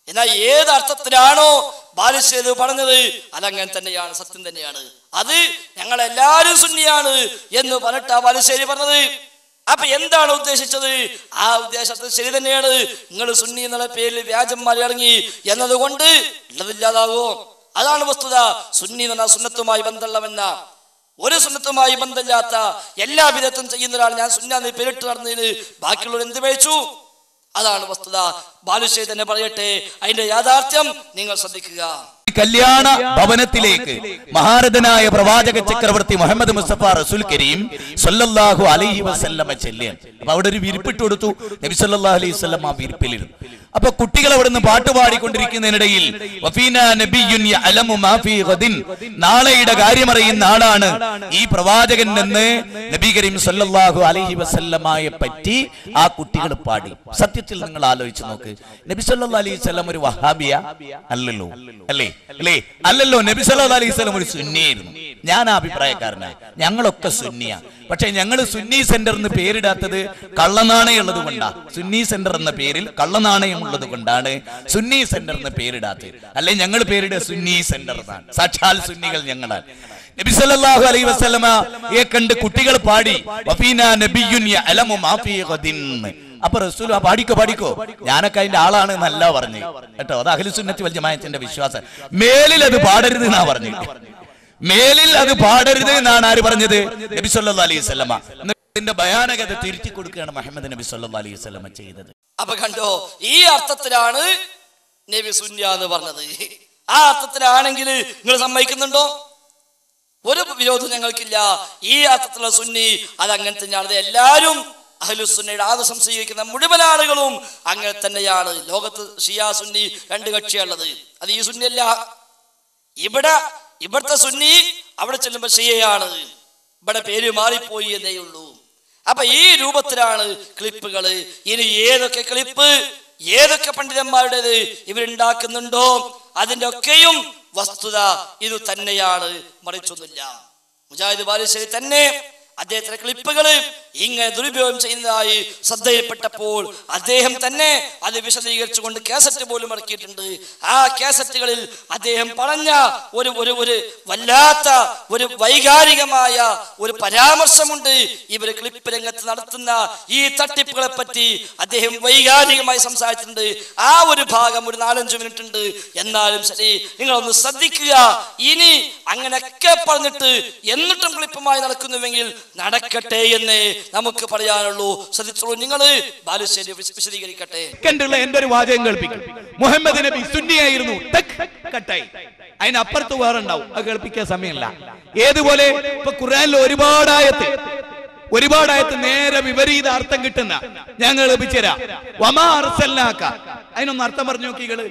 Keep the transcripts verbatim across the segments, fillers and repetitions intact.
എന്നാൽ ഏത് അർത്ഥത്തിലാണോ ബാലുശ്ശേരി പറഞ്ഞത് അതങ്ങനെ തന്നെയാണ്, സത്യം തന്നെയാണ്. അത് ഞങ്ങളെല്ലാവരും സുന്നിയാണ് എന്ന് പറഞ്ഞിട്ടാ ബാലുശ്ശേരി പറഞ്ഞത്. അപ്പൊ എന്താണ് ഉദ്ദേശിച്ചത്? ആ ഉദ്ദേശത്തിൽ ശരി തന്നെയാണ്. നിങ്ങൾ സുന്നി എന്നുള്ള പേരിൽ വ്യാജന്മാർ ഇറങ്ങി എന്നതുകൊണ്ട് ഉള്ളതില്ലാതാവോ? അതാണ് വസ്തുത. സുന്നി എന്ന സുന്നത്തുമായി ബന്ധമുള്ളവെന്ന, ഒരു സുന്നത്തുമായി ബന്ധമില്ലാത്ത എല്ലാ വിധത്തും ചെയ്യുന്ന ഒരാൾ ഞാൻ സുന്നാന്ന് പേരിട്ട് നടന്നതിന് ബാക്കിയുള്ളവർ എന്ത് പേച്ചു? അതാണ് വസ്തുത. ബാലുശ്ശേരി തന്നെ പറയട്ടെ, അതിന്റെ യാഥാർത്ഥ്യം നിങ്ങൾ ശ്രദ്ധിക്കുക. കല്യാണ ഭവനത്തിലേക്ക് മഹാരഥനായ പ്രവാചക ചക്രവർത്തി മുഹമ്മദ് മുസ്തഫ റസൂൽ കരീം സല്ലല്ലാഹു അലൈഹി വസല്ലമ ചെല്ലിയ. അപ്പൊ അവിടെ ഒരു വിരിപ്പിട്ട് കൊടുത്തു. നബി സല്ലല്ലാഹു അലൈഹി വസല്ലം ആ വിരിപ്പിലിരുന്നു. അപ്പൊ കുട്ടികൾ അവിടെ നിന്ന് പാട്ട് പാടിക്കൊണ്ടിരിക്കുന്നതിനിടയിൽ നാളെയുടെ കാര്യമറിയുന്ന ആളാണ് ഈ പ്രവാചകൻ എന്ന് നബി കരീം സല്ലല്ലാഹു അലൈഹി വസല്ലമയെ പറ്റി ആ കുട്ടികൾ പാടി. സത്യത്തിൽ നിങ്ങൾ ആലോചിച്ച് നോക്ക്, നബി സല്ലല്ലാഹു അലൈഹി വസല്ലം ഒരു വഹാബിയ അല്ലല്ലോ, അല്ലേ അല്ലേ അല്ലല്ലോ. നബി സല്ലല്ലാഹു അലൈഹി വസല്ലം ഒരു സുന്നിയായിരുന്നു. ഞാൻ ആ അഭിപ്രായക്കാരനാണ്. ഞങ്ങളൊക്കെ സുന്നിയാ. പക്ഷെ ഞങ്ങൾ സുന്നി സെന്റർ എന്ന് പേരിടാത്തത് കള്ളനാണയം ഉള്ളത് കൊണ്ടാണ്. സുന്നി സെന്റർ എന്ന പേരിൽ കള്ളനാണയം ഉള്ളത് കൊണ്ടാണ് സുന്നി സെന്റർ എന്ന് പേരിടാത്തത്. അല്ലെ ഞങ്ങൾ പേരിടുക സുന്നി സെന്റർ എന്നാണ്. സാക്ഷാൽ സുന്നികൾ ഞങ്ങളാണ്. നബി സല്ലല്ലാഹു അലൈഹി വസല്ലമയെ കണ്ട് കുട്ടികൾ പാടി വഫീനാ നബിയ്യുൻ യഅലമു മാ ഫീ ഗദിൻ. അപ്പൊ റസൂൽ പാടിക്കോ പാടിക്കോ, ഞാനൊക്കെ അതിന്റെ ആളാണ് എന്നല്ല പറഞ്ഞു കേട്ടോ. അത് അഹ്ലു സുന്നത്തി വൽ ജമാഅത്തിന്റെ വിശ്വാസം. മേലിൽ അത് പാടരുത് എന്നാ പറഞ്ഞു. മേലിൽ അത് പാടരുത് എന്നാണ് ആര് പറഞ്ഞത്? നബി സല്ലല്ലാഹു അലൈഹി വസല്ലമ. ഇതിന്റെ ഭയാനകത തിരുത്തി കൊടുക്കുകയാണ് മുഹമ്മദ് നബി സല്ലല്ലാഹു അലൈഹി വസല്ലമ ചെയ്തത്. അപ്പൊ കണ്ടോ, ഈ അർത്ഥത്തിലാണ് നബി സുന്നി എന്ന് പറഞ്ഞത്. ആ അർത്ഥത്തിലാണെങ്കിൽ നിങ്ങൾ സമ്മതിക്കുന്നുണ്ടോ? ഒരു വിരോധം ഞങ്ങൾക്കില്ല. ഈ അർത്ഥത്തിലുള്ള സുന്നി അത് അങ്ങനെ തന്നെയാണ്. എല്ലാവരും അഹ്ലുസുന്നയുടെ ആദർശം സ്വീകരിക്കുന്ന മുഴുവൻ ആളുകളും അങ്ങനെ തന്നെയാണ്. ലോകത്ത് ഷിയാ സുന്നി രണ്ട് കക്ഷിയുള്ളത്. അത് ഈ സുന്നിയല്ല. ഇവിടെ ഇവിടുത്തെ സുന്നി അവിടെ ചെല്ലുമ്പോൾ ഷിയയാണ്. ഇവിടെ പേര് മാറിപ്പോയി എന്നേ ഉള്ളൂ. അപ്പൊ ഈ രൂപത്തിലാണ് ക്ലിപ്പുകള്. ഇനി ഏതൊക്കെ ക്ലിപ്പ് ഏതൊക്കെ പണ്ഡിതന്മാരുടേത് ഇവരുണ്ടാക്കുന്നുണ്ടോ അതിന്റെ ഒക്കെയും വസ്തുത ഇത് തന്നെയാണ്, മറിച്ചൊന്നുമില്ല. മുജാഹിദ് ബാലുശ്ശേരി തന്നെ അദ്ദേഹത്തിന്റെ ക്ലിപ്പുകള് ഇങ്ങനെ ദുരുപയോഗം ചെയ്യുന്നതായി ശ്രദ്ധയിൽപ്പെട്ടപ്പോൾ അദ്ദേഹം തന്നെ അത് വിശദീകരിച്ചുകൊണ്ട് കാസറ്റ് പോലും ഇറക്കിയിട്ടുണ്ട്. ആ കാസറ്റുകളിൽ അദ്ദേഹം പറഞ്ഞ ഒരു ഒരു ഒരു വല്ലാത്ത ഒരു വൈകാരികമായ ഒരു പരാമർശമുണ്ട്. ഇവർ ക്ലിപ്പ് രംഗത്ത് നടത്തുന്ന ഈ തട്ടിപ്പുകളെ പറ്റി അദ്ദേഹം വൈകാരികമായി സംസാരിച്ചിട്ടുണ്ട്. ആ ഒരു ഭാഗം ഒരു നാലഞ്ചു മിനിറ്റ് ഉണ്ട്. എന്നാലും ശരി, നിങ്ങളൊന്ന് ശ്രദ്ധിക്കുക. ഇനി അങ്ങനെയൊക്കെ പറഞ്ഞിട്ട് എന്നിട്ടും ക്ലിപ്പുമായി നടക്കുന്നുവെങ്കിൽ നടക്കട്ടെ എന്ന് നമുക്ക് പറയാനുള്ളൂ. ശ്രദ്ധിച്ചോളൂ, നിങ്ങൾ ബാലുശ്ശേരി വിശദീകരിക്കട്ടെ. എന്റെ ഒരു വാചകം കേൾപ്പിക്കും. മുഹമ്മദ് നബി സുന്നിയായിരുന്നു, അതിനപ്പുറത്ത് വേറെ ഉണ്ടാവും. അത് കേൾപ്പിക്കാൻ സമയമില്ല. ഏതുപോലെ ഇപ്പൊ ഖുർആനിൽ ഒരുപാട് ആയത്ത് ഒരുപാട് ആയത്ത് നേരെ വിപരീത അർത്ഥം കിട്ടുന്ന ഞാൻ കേൾപ്പിച്ചു തരാം. വമാ അർസൽനാക, അതിനൊന്ന് അർത്ഥം പറഞ്ഞു നോക്കികള്.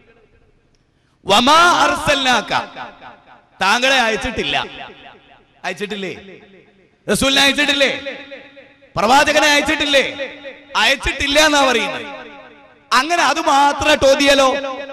വമാ അർസൽനാക, താങ്കളെ അയച്ചിട്ടില്ല. അയച്ചിട്ടില്ലേ? റസൂലിനെ അയച്ചിട്ടില്ലേ? പ്രവാചകനെ അയച്ചിട്ടില്ലേ? അയച്ചിട്ടില്ല എന്നാ പറയുന്നത്. അങ്ങനെ അത് മാത്രം തോന്നിയാലോ?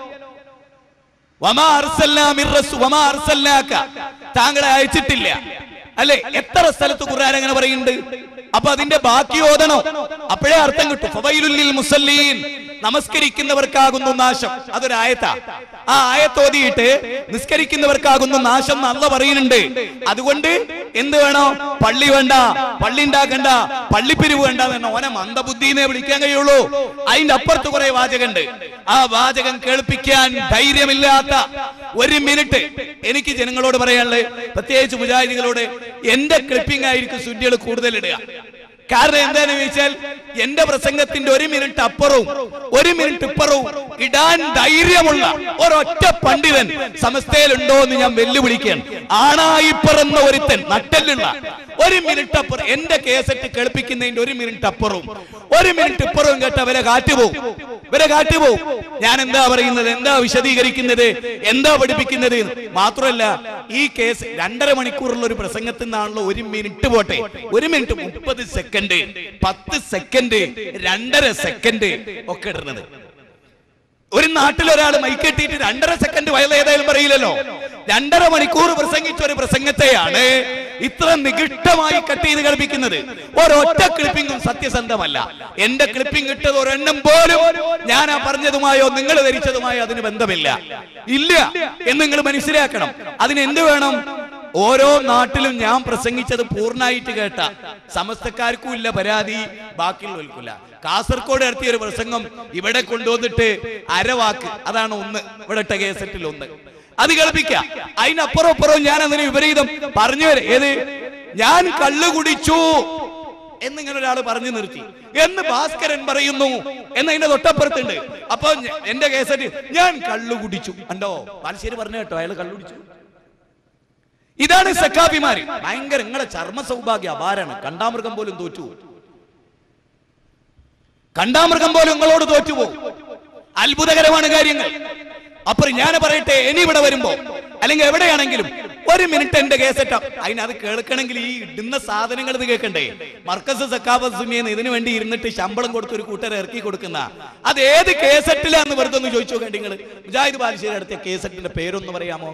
വമാ അർസൽനാ മിർ റസൂൽ വമാ അർസൽനാക, താങ്കളെ അയച്ചിട്ടില്ല അല്ലെ? എത്ര സ്ഥലത്ത് ഖുർആൻ അങ്ങനെ പറയുന്നുണ്ട്. അപ്പൊ അതിന്റെ ബാക്കി ഓതണോ? അപ്പോഴേ അർത്ഥം കിട്ടും. ഫവൈലുൽ ലിൽ മുസല്ലീൻ, നമസ്കരിക്കുന്നവർക്കാകുന്നു നാശം. അതൊരു ആയത്താ. ആ ആയത്ത് ഓതിയിട്ട് നിസ്കരിക്കുന്നവർക്കാകുന്നു നാശം എന്ന് അല്ലാഹു പറയുന്നുണ്ട്. അതുകൊണ്ട് എന്ത് വേണോ? പള്ളി വേണ്ട, പള്ളി ഉണ്ടാക്കണ്ട, പള്ളിപ്പിരിവ് വേണ്ട എന്ന് ഓനെ മന്ദബുദ്ധിനെ വിളിക്കാൻ കഴിയുള്ളൂ. അതിന്റെ അപ്പുറത്ത് കുറെ വാചകമുണ്ട്. ആ വാചകം കേൾപ്പിക്കാൻ ധൈര്യമില്ലാത്ത ഒരു മിനിറ്റ് എനിക്ക് ജനങ്ങളോട് പറയാനുള്ളത്, പ്രത്യേകിച്ച് മുജാഹിദികളോട്, എന്റെ ക്ലിപ്പിംഗ് ആയിരിക്കും സുന്നികൾ കൂടുതൽ ഇടുക. കാരണം എന്താന്ന് ചോദിച്ചാൽ എന്റെ പ്രസംഗത്തിന്റെ ഒരു മിനിറ്റ് അപ്പുറവും ഒരു മിനിറ്റ് ഇപ്പുറവും ഇടാൻ ധൈര്യമുള്ള ഒരൊറ്റ പണ്ഡിതൻ സമസ്തയിലുണ്ടോ എന്ന് ഞാൻ വെല്ലുവിളിക്കുകയാണ്. ആണായി പിറന്ന ഒരുത്തൻ നട്ടലുള്ള ഒരു മിനിറ്റ് അപ്പുറം എന്റെ കേസറ്റ് കേൾപ്പിക്കുന്നതിന്റെ ഒരു മിനിറ്റ് അപ്പുറവും ഒരു മിനിറ്റ് ഇപ്പുറവും കേട്ട വരെ കാറ്റുപോകും, വരെ കാറ്റുപോകും. ഞാൻ എന്താ പറയുന്നത്, എന്താ വിശദീകരിക്കുന്നത്, എന്താ പഠിപ്പിക്കുന്നത്? മാത്രമല്ല ഈ കേസ് രണ്ടര മണിക്കൂറുള്ള ഒരു പ്രസംഗത്തിൽ നിന്നാണല്ലോ ഒരു മിനിറ്റ് പോട്ടെ, ഒരു മിനിറ്റ് മുപ്പത് സെക്കൻഡ്, പത്ത് സെക്കൻഡ്, രണ്ടര സെക്കൻഡ് ഒക്കെ ഇടുന്നത്. ഒരു നാട്ടിൽ ഒരാൾ മൈക്കെട്ടിയിട്ട് രണ്ടര സെക്കൻഡ് വയൽ ഏതായാലും പറയില്ലല്ലോ. രണ്ടര മണിക്കൂർ പ്രസംഗിച്ച ഒരു പ്രസംഗത്തെയാണ് ഇത്ര നികിഷ്ടമായി കട്ട് ചെയ്ത് കളിപ്പിക്കുന്നത്? ഒരൊറ്റ ക്ലിപ്പിംഗും സത്യസന്ധമല്ല. എന്റെ ക്ലിപ്പിംഗ് ഇട്ടത് ഒരെണ്ണം പോലും ഞാൻ ആ പറഞ്ഞതുമായോ നിങ്ങൾ ധരിച്ചതുമായോ അതിന് ബന്ധമില്ല, ഇല്ല എന്ന് നിങ്ങൾ മനസ്സിലാക്കണം. അതിന് എന്ത് വേണം? ഓരോ നാട്ടിലും ഞാൻ പ്രസംഗിച്ചത് പൂർണ്ണമായിട്ട് കേട്ട സമസ്തക്കാർക്കും ഇല്ല പരാതി, ബാക്കിയുള്ളവർക്കില്ല. കാസർഗോഡ് നടത്തിയ ഒരു പ്രസംഗം ഇവിടെ കൊണ്ടുവന്നിട്ട് അരവാക്ക്, അതാണ് ഒന്ന് ഇവിടെ ഇട്ട കേസറ്റിൽ ഒന്ന്, അത് കേൾപ്പിക്കാം. അതിനപ്പുറം അപ്പുറവും ഞാൻ അതിന് വിപരീതം പറഞ്ഞു വരെ. ഏത് ഞാൻ കള്ളു കുടിച്ചു എന്നിങ്ങനെ ഒരാൾ പറഞ്ഞു നിർത്തി എന്ന് ഭാസ്കരൻ പറയുന്നു എന്നതിന്റെ തൊട്ടപ്പുറത്തുണ്ട്. അപ്പൊ എന്റെ കേസറ്റ് ഞാൻ കള്ളു കുടിച്ചു കണ്ടോ, ബാലുശ്ശേരി പറഞ്ഞു കേട്ടോ അയാൾ കള്ളു കുടിച്ചു. ഇതാണ് സഖാഫിമാര്. ഭയങ്കര നിങ്ങളെ ചർമ്മ സൗഭാഗ്യ അപാരാണ്. കണ്ടാമൃഗം പോലും തോറ്റു, കണ്ടാമൃഗം പോലും നിങ്ങളോട് തോറ്റുപോകും. അത്ഭുതകരമാണ് കാര്യങ്ങൾ. അപ്പൊ ഞാൻ പറയട്ടെ, ഇനി ഇവിടെ വരുമ്പോ അല്ലെങ്കിൽ എവിടെയാണെങ്കിലും ഒരു മിനിറ്റ് എന്റെ കേസറ്റ അതിനത് കേൾക്കണമെങ്കിൽ ഈ ഇടുന്ന സാധനങ്ങൾ ഇത് കേൾക്കണ്ടേ? മർക്കസ് സഖാഫത്ത് സുന്നിയെന്ന് ഇതിനു വേണ്ടി ഇരുന്നിട്ട് ശമ്പളം കൊടുത്ത് ഒരു കൂട്ടരെ ഇറക്കി കൊടുക്കുന്ന അത് ഏത് കേസറ്റിലാന്ന് വെറുതെ ഒന്ന് ചോദിച്ചു നോക്കേണ്ടി നിങ്ങൾ. മുജാഹിദ് ബാലുശ്ശേരി അടുത്ത കേസറ്റിന്റെ പേരൊന്ന് പറയാമോ?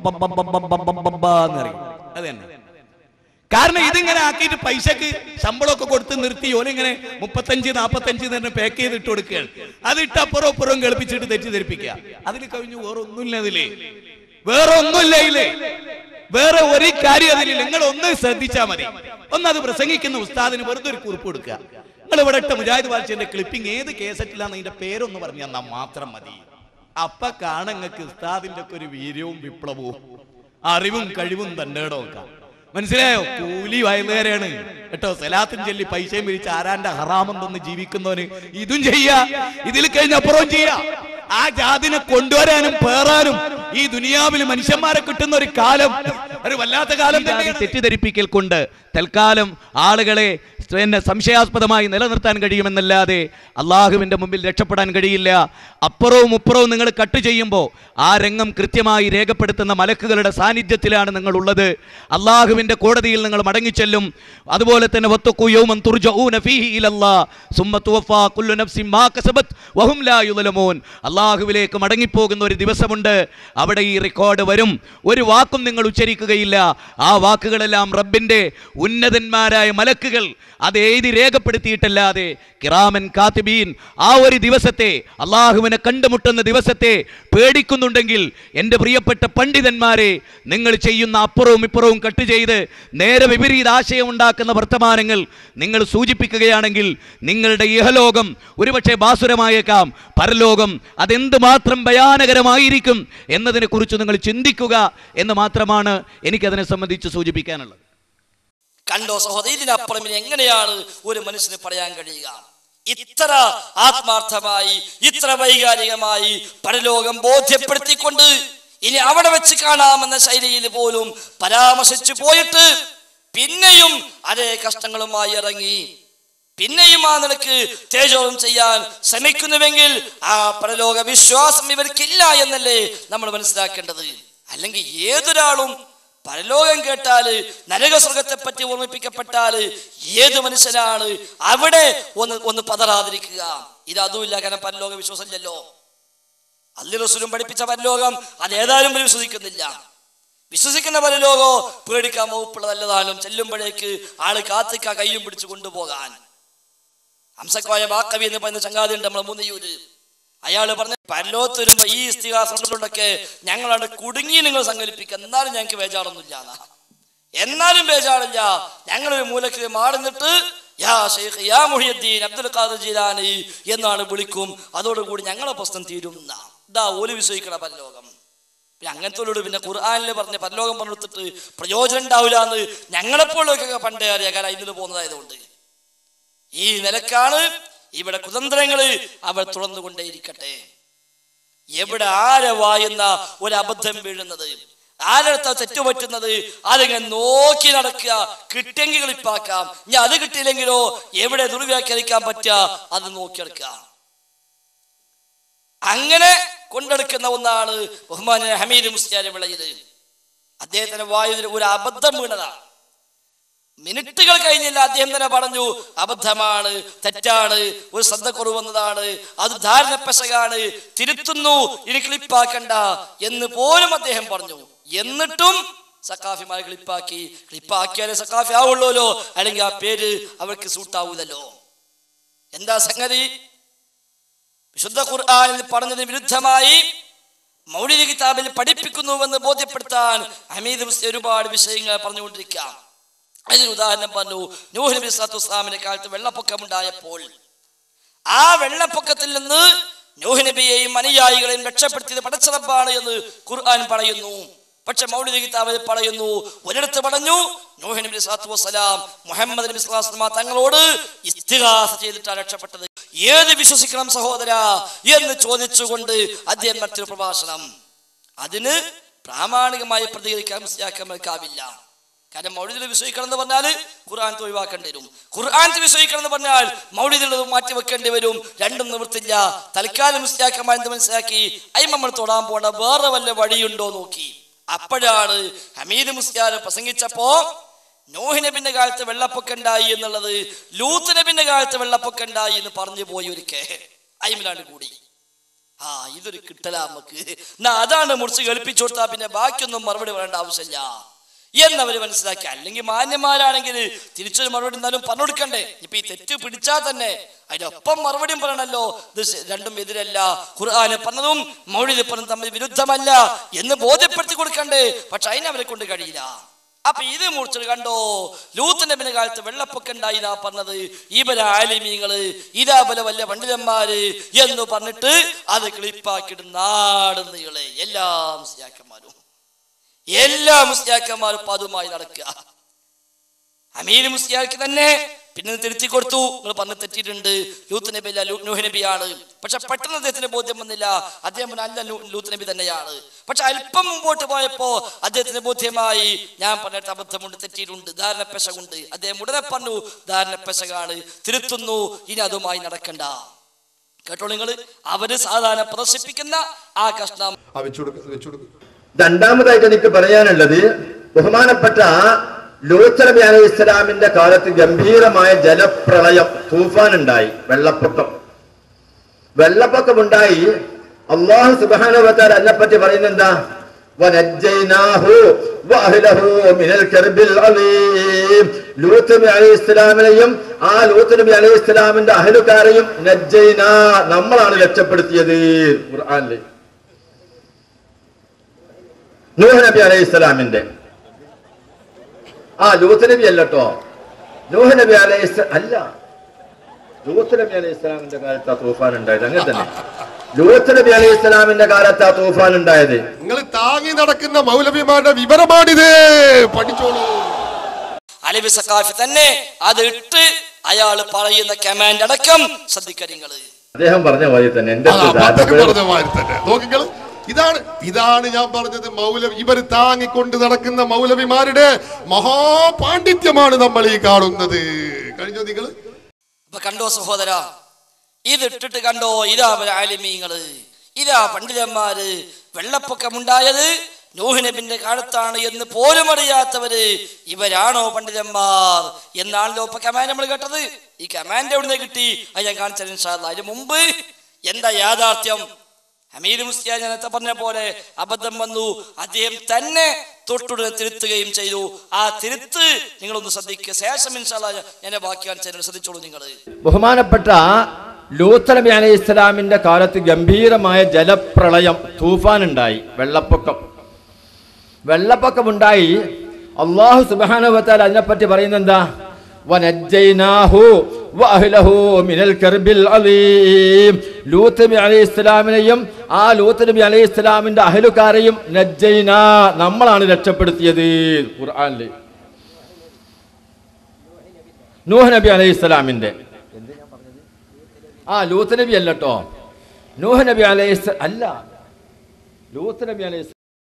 എന്നറിയും. അത് തന്നെ. കാരണം ഇതിങ്ങനെ ആക്കിയിട്ട് പൈസക്ക് ശമ്പളമൊക്കെ കൊടുത്ത് നിർത്തി ഓലിങ്ങനെ മുപ്പത്തഞ്ച് നാപ്പത്തഞ്ച് തന്നെ പാക്ക് ചെയ്ത് ഇട്ട് കൊടുക്കുകയാണ്. അത് ഇട്ട് അപ്പുറം അപ്പുറം കളിപ്പിച്ചിട്ട് തെറ്റിദ്ധരിപ്പിക്കുക. അതിൽ കഴിഞ്ഞു വേറെ ഒന്നുമില്ല, അതില് വേറെ ഒന്നുമില്ല. ഇതില് വേറെ ഒരു കാര്യം അതിൽ നിങ്ങൾ ഒന്ന് ശ്രദ്ധിച്ചാൽ മതി. ഒന്നത് പ്രസംഗിക്കുന്ന ഉസ്താദിന് വെറുതെ ഒരു കുറിപ്പ് കൊടുക്കുക. നിങ്ങൾ ഇവിടെ ഇട്ട മുജാഹിദ് ബാലുശ്ശേരിന്റെ ക്ലിപ്പിംഗ് ഏത് കേസറ്റിലാന്ന് അതിന്റെ പേരൊന്ന് പറഞ്ഞു തന്നാൽ മാത്രം മതി. അപ്പൊ കാണങ്ങൾക്ക് ഉസ്താദിന്റെ ഒക്കെ ഒരു വീര്യവും വിപ്ലവവും അറിവും കഴിവും തന്നേടോ ഒക്കെ മനസ്സിലായോ? കൂലി വയലുകാരാണ് കേട്ടോ. സലാത്തും ചൊല്ലി പൈസയും പിരിച്ച് ആരാന്റെ ഹറാമം തന്ന് ജീവിക്കുന്നവന് ഇതും ചെയ്യാ, ഇതിൽ കഴിഞ്ഞപ്പുറവും ചെയ്യാ. ആ ജാതിനെ കൊണ്ടുവരാനും പേറാനും ഈ ദുനിയാവിൽ മനുഷ്യന്മാരെ കിട്ടുന്ന ഒരു കാലം, ഒരു വല്ലാത്ത കാലം. തെറ്റിദ്ധരിപ്പിക്കൽ കൊണ്ട് തൽക്കാലം ആളുകളെ എന്നെ സംശയാസ്പദമായി നിലനിർത്താൻ കഴിയുമെന്നല്ലാതെ അള്ളാഹുവിന്റെ മുമ്പിൽ രക്ഷപ്പെടാൻ കഴിയില്ല. അപ്പുറവും ഉപ്പുറവും നിങ്ങൾ കട്ട് ചെയ്യുമ്പോൾ ആ രംഗം കൃത്യമായി രേഖപ്പെടുത്തുന്ന മലക്കുകളുടെ സാന്നിധ്യത്തിലാണ് നിങ്ങൾ ഉള്ളത്. അള്ളാഹുവിന്റെ കോടതിയിൽ നിങ്ങൾ മടങ്ങിച്ചെല്ലും. അതുപോലെ തന്നെ വത്തഖൂ യൗമൻ തുർജഊന ഫീഹി ഇലല്ലാഹ് സുമ്മ തുവഫാ കുല്ലു നഫ്സിൻ മാ കസബത് വഹും ലാ യുദ്ലമൂൻ. അള്ളാഹുവിലേക്ക് മടങ്ങിപ്പോകുന്ന ഒരു ദിവസമുണ്ട്. അവിടെ ഈ റെക്കോർഡ് വരും. ഒരു വാക്കും നിങ്ങൾ ഉച്ചരിക്കുകയില്ല. ആ വാക്കുകളെല്ലാം റബ്ബിന്റെ ഉന്നതന്മാരായ മലക്കുകൾ അത് എഴുതി രേഖപ്പെടുത്തിയിട്ടല്ലാതെ കിറാമൻ കാത്തിബീൻ ആ ഒരു ദിവസത്തെ അള്ളാഹുവിനെ കണ്ടുമുട്ടുന്ന ദിവസത്തെ പേടിക്കുന്നുണ്ടെങ്കിൽ എൻ്റെ പ്രിയപ്പെട്ട പണ്ഡിതന്മാരെ, നിങ്ങൾ ചെയ്യുന്ന അപ്പുറവും ഇപ്പുറവും കട്ട് ചെയ്ത് നേരെ വിപരീത ആശയം ഉണ്ടാക്കുന്ന വർത്തമാനങ്ങൾ നിങ്ങൾ സൂചിപ്പിക്കുകയാണെങ്കിൽ നിങ്ങളുടെ ഇഹലോകം ഒരുപക്ഷെ ബാസുരമായേക്കാം, പരലോകം അതെന്തുമാത്രം ഭയാനകരമായിരിക്കും എന്നതിനെ കുറിച്ച് നിങ്ങൾ ചിന്തിക്കുക എന്ന് മാത്രമാണ് എനിക്കതിനെ സംബന്ധിച്ച് സൂചിപ്പിക്കാനുള്ളത്. കണ്ടോ സഹോദരി, ഇതിനപ്പുറം എങ്ങനെയാണ് ഒരു മനുഷ്യന് പറയാൻ കഴിയുക? ഇത്ര ആത്മാർത്ഥമായി ഇത്ര വൈകാരികമായി പരലോകം ബോധ്യപ്പെടുത്തിക്കൊണ്ട് ഇനി അവിടെ വെച്ച് കാണാമെന്ന ശൈലിയിൽ പോലും പരാമർശിച്ചു പോയിട്ട് പിന്നെയും അതേ കഷ്ടങ്ങളുമായി ഇറങ്ങി പിന്നെയും ആ നിലക്ക് തേജോളം ചെയ്യാൻ ശ്രമിക്കുന്നുവെങ്കിൽ ആ പരലോക വിശ്വാസം ഇവർക്കില്ല എന്നല്ലേ നമ്മൾ മനസ്സിലാക്കേണ്ടത്. അല്ലെങ്കിൽ ഏതൊരാളും പരലോകം കേട്ടാല് നരകസ്വർഗത്തെ പറ്റി ഓർമ്മിപ്പിക്കപ്പെട്ടാല് ഏത് മനുഷ്യനാണ് അവിടെ ഒന്ന് ഒന്ന് പതറാതിരിക്കുക? ഇത് അതുമില്ല. കാരണം പരലോക വിശ്വാസമില്ലല്ലോ. അള്ളി റസൂലും പഠിപ്പിച്ച പരലോകം അത് ഏതായാലും വിശ്വസിക്കുന്നില്ല. വിശ്വസിക്കുന്ന പരലോകോ പേടിക്കാൻ വകുപ്പുള്ളതല്ലതാനും ചെല്ലുമ്പോഴേക്ക് ആള് കാത്തിക്ക കയ്യും പിടിച്ചു കൊണ്ടുപോകാൻ. ഹംസക്കോയ ബാക്കവി എന്ന് പറയുന്ന ചങ്ങാതി ഉണ്ട് നമ്മളെ മൂന്നിയൂര്. അയാള് പറഞ്ഞ പരലോകത്ത് വരുമ്പോ ഈ ഇസ്തിഹാസങ്ങളൊക്കെ ഞങ്ങളാണ് കുടുങ്ങി നിങ്ങൾ സങ്കല്പിക്കുക, എന്നാലും ഞങ്ങൾക്ക് ബേജാറൊന്നുമില്ല. എന്നാലും ബേജാറില്ല. ഞങ്ങളൊരു മൂലക്ക് മാറുന്നിട്ട് യാ ഷെയ്ഖ് യാ മുഹിയുദ്ദീൻ അബ്ദുൽ ഖാദിർ ജീലാനി എന്നാണ് വിളിക്കും. അതോടുകൂടി ഞങ്ങളെ പ്രശ്നം തീരും. ഇതാ ഓല് വിശ്വസിക്കണ പരലോകം. പിന്നെ അങ്ങനത്തെ പിന്നെ ഖുർആനിൽ പറഞ്ഞ പരലോകം പറഞ്ഞെടുത്തിട്ട് പ്രയോജനം ഉണ്ടാവില്ല എന്ന് ഞങ്ങളെപ്പോഴൊക്കെ പണ്ടേ അറിയാം. കാരണം ഇതിൽ പോകുന്നതായതുകൊണ്ട് ഈ നിലക്കാണ് ഇവിടെ കുതന്ത്രങ്ങള് അവർ തുറന്നുകൊണ്ടേയിരിക്കട്ടെ. എവിടെ ആരെ വായുന്ന ഒരു അബദ്ധം വീഴുന്നത്, ആരെടുത്ത തെറ്റുപറ്റുന്നത് അതിങ്ങനെ നോക്കി നടക്കുക. കിട്ടിയെങ്കിൽ കളിപ്പാക്കാം, ഇനി അത് കിട്ടിയില്ലെങ്കിലോ എവിടെ ദുർവ്യാഖ്യാനിക്കാൻ പറ്റുക അത് നോക്കിയെടുക്കുക. അങ്ങനെ കൊണ്ടെടുക്കുന്ന ഒന്നാണ് ബഹുമാന്യ ഹമീദ് മുസ്ലിയാർ വിളയിൽ. അദ്ദേഹത്തിന്റെ വായുവിൽ ഒരു അബദ്ധം വീണതാണ്. മിനിറ്റുകൾ കഴിഞ്ഞില്ല അദ്ദേഹം തന്നെ പറഞ്ഞു അബദ്ധമാണ്, തെറ്റാണ്, ഒരു ശ്രദ്ധക്കുറവ് വന്നതാണ്, അത് ധാരണ പെശകാണ്, തിരുത്തുന്നു, ഇനി ക്ലിപ്പാക്കണ്ട എന്ന് പോലും അദ്ദേഹം പറഞ്ഞു. എന്നിട്ടും സഖാഫിമാരെ ക്ലിപ്പാക്കി. ക്ലിപ്പാക്കിയാലേ സഖാഫി ആവുള്ളൂല്ലോ, അല്ലെങ്കിൽ ആ പേര് അവർക്ക് സൂട്ടാവൂലല്ലോ. എന്താ സംഗതി? വിശുദ്ധ ഖുർആനിൽ പറഞ്ഞതിന് വിരുദ്ധമായി മൗലിദ് കിതാബിൽ പഠിപ്പിക്കുന്നുവെന്ന് ബോധ്യപ്പെടുത്താൻ ഹമീദ് മുസ്ലിം ഒരുപാട് വിഷയങ്ങൾ പറഞ്ഞുകൊണ്ടിരിക്കാം. അതിന് ഉദാഹരണം പറഞ്ഞു, നൂഹ് നബി സ്വല്ലല്ലാഹു അലൈഹി വസല്ലമയുടെ കാലത്ത് വെള്ളപ്പൊക്കമുണ്ടായപ്പോൾ ആ വെള്ളപ്പൊക്കത്തിൽ നിന്ന് നൂഹ് നബിയെയും അനുയായികളെയും രക്ഷപ്പെടുത്തിയത് പടച്ച റബ്ബാണ് എന്ന് ഖുർആൻ പറയുന്നു. പക്ഷെ മൗലിദ് കിതാബിൽ പറയുന്നു, ഒരിടത്ത് പറഞ്ഞു നൂഹ് നബി സ്വല്ലല്ലാഹു അലൈഹി വസല്ലം മുഹമ്മദ് നബി സ്വല്ലല്ലാഹു അലൈഹി വസല്ലം തങ്ങളോട് ഇസ്തിഗാസ ചെയ്തിട്ടാണ് രക്ഷപ്പെട്ടത്. ഏത് വിശ്വസിക്കണം സഹോദര എന്ന് ചോദിച്ചുകൊണ്ട് അദ്ദേഹം നടത്തിയ പ്രഭാഷണം. അതിന് പ്രാമാണികമായി പ്രതികരിക്കാൻ മനസ്സിലാക്കാവില്ല. കാരണം മൗലിദിൽ വിശ്വസിക്കണം എന്ന് പറഞ്ഞാൽ ഖുർആൻ ഒഴിവാക്കേണ്ടി വരും. ഖുർആൻ വിശ്വസിക്കണം എന്ന് പറഞ്ഞാൽ മൗലിദിൽ മാറ്റി വെക്കേണ്ടി വരും. രണ്ടും നിവൃത്തില്ല. തൽക്കാലം മനസ്സിലാക്കാൻ എന്ത് മനസ്സിലാക്കി, അയി നമ്മൾ തൊടാൻ പോകേണ്ട വേറെ വല്ല വഴിയുണ്ടോ നോക്കി. അപ്പോഴാണ് ഹമീദ് മുസ്ലിയാർ പ്രസംഗിച്ചപ്പോ നൂഹ് നബിന്റെ കാലത്ത് വെള്ളപ്പൊക്കം ഉണ്ടായി എന്നുള്ളത് ലൂത്ത് നബിന്റെ കാലത്ത് വെള്ളപ്പൊക്കം ഉണ്ടായി എന്ന് പറഞ്ഞു പോയി ഒരിക്കൽ അയിമിലാണ്ട് കൂടി. ആ ഇതൊരു കിട്ടലാ നമുക്ക്, എന്നാ അതാണ് മുറിച്ച് കേൾപ്പിച്ചു കൊടുത്താൽ പിന്നെ ബാക്കിയൊന്നും മറുപടി പറയേണ്ട ആവശ്യമില്ല എന്നവര് മനസ്സിലാക്കി. അല്ലെങ്കിൽ മാന്യന്മാരാണെങ്കിൽ തിരിച്ചൊരു മറുപടി എന്നാലും പറഞ്ഞു കൊടുക്കണ്ടേ. ഇപ്പൊ ഈ തെറ്റ് പിടിച്ചാൽ തന്നെ അതിനൊപ്പം മറുപടിയും പറയണല്ലോ. ഇത് രണ്ടും എതിരല്ല, ഖുർആന് പറഞ്ഞതും മൗലിദ് പറഞ്ഞതും തമ്മിൽ വിരുദ്ധമല്ല എന്ന് ബോധ്യപ്പെടുത്തി കൊടുക്കണ്ടേ. പക്ഷെ അതിനവരെ കൊണ്ട് കഴിയില്ല. അപ്പൊ ഇത് മുറിച്ചത് കണ്ടോ, ലൂത്ത് നബിന്റെ കാലത്ത് വെള്ളപ്പൊക്കം ഉണ്ടായി എന്നാ പറഞ്ഞത് ഇവര ആലിമീങ്ങള്, ഇതാപല വല്ല പണ്ഡിതന്മാര് എന്ന് പറഞ്ഞിട്ട് അത് ക്ലിപ്പാക്കിയിട്ട് നാട് നീളെ എല്ലാ മുസ്ലിയാക്കന്മാരും എല്ലാ മുസ്ലിയാക്കന്മാരും അതുമായി നടക്കുക. അമീർ മുസ്ലിയാർക്ക് തന്നെ പിന്നെ തിരുത്തി കൊടുത്തു, നിങ്ങൾ പറഞ്ഞു തെറ്റിയിട്ടുണ്ട്, ലൂത്ത് നബി അല്ല നൂഹ് നബിയാണ്. പക്ഷെ പെട്ടെന്ന് അദ്ദേഹത്തിന് ബോധ്യം വന്നില്ല, അദ്ദേഹം അല്ല ലൂത്ത് നബി തന്നെയാണ്. പക്ഷെ അല്പം മുമ്പോട്ട് പോയപ്പോ അദ്ദേഹത്തിന് ബോധ്യമായി, ഞാൻ പറഞ്ഞിട്ട് അബദ്ധമുണ്ട്, തെറ്റിയിട്ടുണ്ട്, ധാരണപ്പെശകുണ്ട്. അദ്ദേഹം ഉടനെ പറഞ്ഞു ധാരണപ്പെശകാണ്, തിരുത്തുന്നു, ഇനി അതുമായി നടക്കണ്ട. കേട്ടോ നിങ്ങൾ, അവര് സാധാരണ പ്രദർശിപ്പിക്കുന്ന ആ കഷ്ണം. രണ്ടാമതായിട്ട് എനിക്ക് പറയാനുള്ളത്, ബഹുമാനപ്പെട്ട ലൂത്ത് നബി അലൈഹി ഇസ്ലാമിന്റെ കാലത്ത് ഗംഭീരമായ ജലപ്രളയം, തൂഫാൻ ഉണ്ടായി, വെള്ളപ്പൊക്കം വെള്ളപ്പൊക്കം ഉണ്ടായി. അല്ലാഹു സുബ്ഹാനഹു വ തആല അതിനെപ്പറ്റി പറയുന്നത് എന്താ? വനജ്ജൈനാഹു വഅഹ്ലഹു മിനൽ കർബിൽ അലീം. ലൂത്ത് നബി അലൈഹി ഇസ്ലാമിനെയും ആ ലൂത്ത് നബി അലൈഹി ഇസ്ലാമിന്റെ അഹ്ലുകാരെയും നജ്ജൈനാ, നമ്മളാണ് രക്ഷപ്പെടുത്തിയത്. ഖുർആനിൽ നൂഹ് നബി അലൈഹി ഇസ്ലാമിന്റെ ആ ലൂത്ത് നബി അല്ലട്ടോ, നൂഹ് നബി അലൈഹി അല്ല, ലൂത്ത് നബി അലൈഹി ഇസ്ലാമിന്റെ കാലത്ത് ആ തൂഫാൻ ഉണ്ടായത്. അങ്ങനെ തന്നെ ലൂത്ത് നബി അലൈഹി ഇസ്ലാമിന്റെ കാലത്ത് ആ തൂഫാൻ ഉണ്ടായത്. നിങ്ങൾ താങ്ങി നടക്കുന്ന മൗലവിമാരുടെ വിവരമാണിത്, പഠിച്ചോളൂ. അലവി സഖാഫി തന്നെ അത് ഇട്ട് അയാൾ പറയുന്ന കമാൻഡ് അടക്കം ശ്രദ്ധിക്കുക. അദ്ദേഹം പറഞ്ഞ പോലെ തന്നെ എന്റെ പറഞ്ഞ മാതിരി തന്നെ നോക്കിക്കള്. ഇതാണ് ഇതാണ് ഞാൻ പറഞ്ഞത്, മൗലവി ഇവർ താങ്ങിക്കൊണ്ട് നടക്കുന്ന മൗലവിമാരുടെ മഹാപാണ്ഡിത്യമാണ് നമ്മൾ ഈ കാണുന്നത്. കഴിഞ്ഞോ നിങ്ങൾ? അപ്പൊ കണ്ടോ സഹോദര, ഇത് ഇട്ടിട്ട് കണ്ടോ, ഇതാ ആലിമീങ്ങള്, ഇതാ പണ്ഡിതന്മാര്, വെള്ളപ്പൊക്കമുണ്ടായത് നൂഹ് നബിന്റെ കാലത്താണ് എന്ന് പോലും അറിയാത്തവര് ഇവരാണോ പണ്ഡിതന്മാർ എന്നാണല്ലോ ഇപ്പൊ കമാൻഡ് നമ്മൾ കേട്ടത്. ഈ കമാൻഡ് എവിടുന്ന് കിട്ടി അത് ഞാൻ കാണിച്ചത് ഇൻഷാ അല്ലാഹ്. അതിന് മുമ്പ് എന്താ യാഥാർത്ഥ്യം? ഹമീദ് മുസ്ലിയാർ നേരത്തെ പറഞ്ഞ പോലെ അബദ്ധം വന്നു, അദ്ദേഹം തന്നെ തൊട്ടുടനെ തിരുത്തുകയും ചെയ്തു. ആ തിരുത്ത് നിങ്ങളൊന്ന് ശ്രദ്ധിക്കുക. ശേഷം ഇൻഷാ അല്ലാഹ് ഞാൻ ബാക്കി കാണിച്ചു, ശ്രദ്ധിച്ചോളൂ നിങ്ങൾ. ബഹുമാനപ്പെട്ട ലൂത്ത് നബി അലൈഹി ഇസ്ലാമിന്റെ കാലത്ത് ഗംഭീരമായ ജലപ്രളയം, തൂഫാൻ ഉണ്ടായി, വെള്ളപ്പൊക്കം വെള്ളപ്പൊക്കമുണ്ടായി. അല്ലാഹു സുബ്ഹാനഹു വ തആല അതിനെപ്പറ്റി പറയുന്നത് എന്താ? വനജ്ജൈനാഹു വഅഹ്ലഹു മിനൽ കർബിൽ അലീം. ലൂത്ത് നബി അലൈഹി ഇസ്ലാമിനെയും ആ ലൂത്ത് നബി അലൈഹി ഇസ്ലാമിന്റെ അഹ്ലുകാരെയും നജ്ജൈനാ, നമ്മളാണ് രക്ഷപ്പെടുത്തിയത്. ഖുർആനിൽ നൂഹ് നബി അലൈഹി ഇസ്ലാമിന്റെ ആ ലൂത്ത് നബി അല്ലട്ടോ, നൂഹ് നബി അലൈഹി അല്ല, ലൂത്ത് നബി അലൈഹി